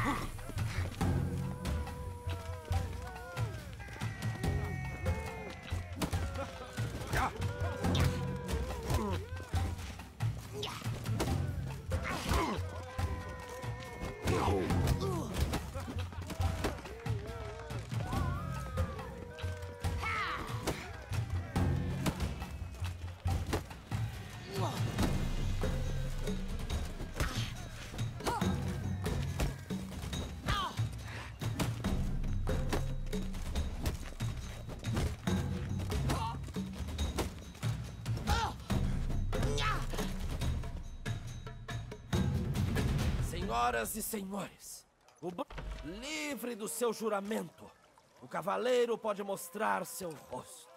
Senhoras e senhores, livre do seu juramento, o cavaleiro pode mostrar seu rosto.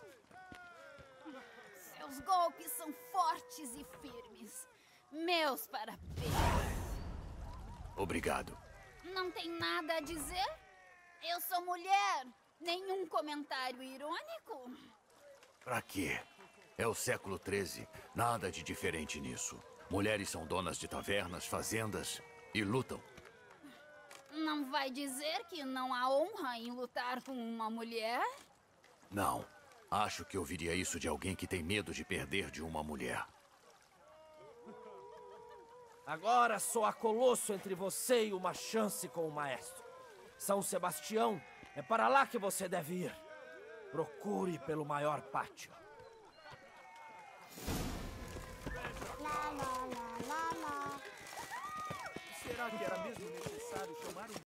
Seus golpes são fortes e firmes. Meus parabéns. Obrigado. Não tem nada a dizer? Eu sou mulher. Nenhum comentário irônico? Pra quê? É o século XIII. Nada de diferente nisso. Mulheres são donas de tavernas, fazendas e lutam. Não vai dizer que não há honra em lutar com uma mulher? Não. Acho que ouviria isso de alguém que tem medo de perder de uma mulher. Agora só há colosso entre você e uma chance com o maestro. São Sebastião, é para lá que você deve ir. Procure pelo maior pátio. Será que era mesmo necessário chamar